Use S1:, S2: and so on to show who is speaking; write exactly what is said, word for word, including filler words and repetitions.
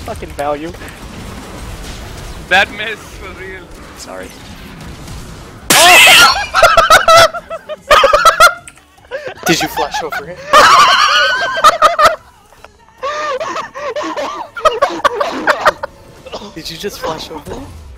S1: fucking value.
S2: That miss for real.
S1: Sorry. Did you flash over it? Did you just flash over it?